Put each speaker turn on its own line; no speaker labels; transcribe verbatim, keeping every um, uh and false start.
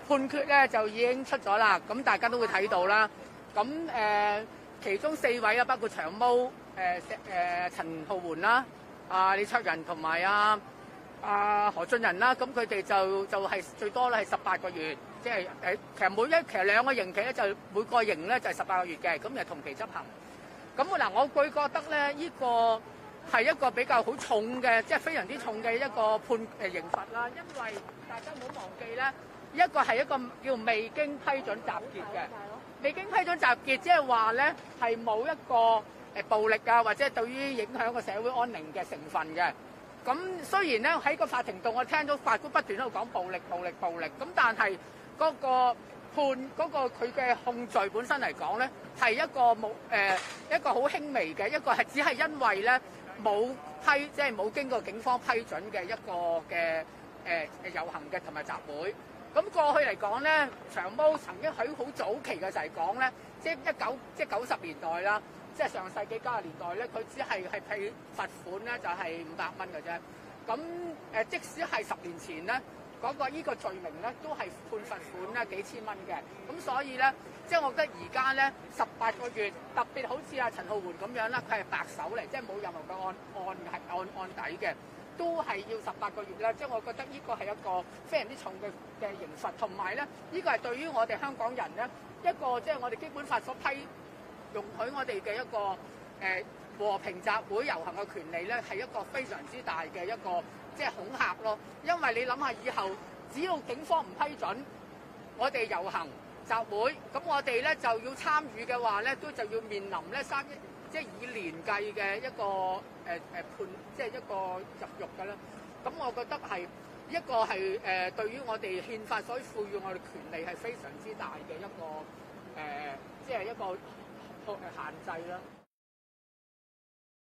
判決咧就已經出咗啦，咁大家都會睇到啦。咁誒、呃，其中四位啊，包括長毛、誒、呃、誒陳皓桓啦、啊李卓人同埋啊啊何俊仁啦，咁佢哋就就係、是、最多咧係十八個月，即係誒其實每一其實兩個刑期咧就每個刑咧就係十八個月嘅，咁就同期執行。咁嗱，我據覺得咧，呢、這個係一個比較好重嘅，即係非常之重嘅一個判誒刑罰啦。因為大家唔好忘記咧，一個係一個叫未經批准集結嘅，未經批准集結，即係話咧係冇一個誒暴力啊，或者對於影響個社會安寧嘅成分嘅。咁雖然咧喺個法庭度，我聽到法官不斷喺度講暴力、暴力、暴力，咁但係嗰個判嗰個佢嘅控罪本身嚟講咧，係一個冇誒一個好輕微嘅，一個係只係因為咧冇批，即係冇經過警方批准嘅一個嘅誒誒遊行嘅同埋集會。咁過去嚟講咧，長毛曾經喺好早期嘅時候講咧，即係一九即係九十年代啦，即係上世紀九十年代咧，佢只係係批罰款咧就係五百蚊嘅啫。咁誒，即使係十年前咧。嗰個依個罪名咧，都係判罰款咧幾千蚊嘅，咁所以咧，即係我覺得而家咧十八個月，特別好似阿陳皓桓咁樣啦，佢係白手嚟，即係冇任何嘅案案係案案底嘅，都係要十八個月啦。即係我覺得呢個係一個非常之重嘅嘅刑罰，同埋咧，呢個係對於我哋香港人咧一個即係我哋基本法所批容許我哋嘅一個誒和平集會遊行嘅權利咧，係一個非常之大嘅一個。即係恐嚇咯，因為你諗下以後，只要警方唔批准我哋遊行集會，咁我哋咧就要參與嘅話咧，都就要面臨咧三即係以年計嘅一個誒誒、呃、判，即係一個入獄㗎啦。咁我覺得係一個係誒、呃、對於我哋憲法所賦予我哋權利係非常之大嘅一個誒、呃，即係一個限制啦。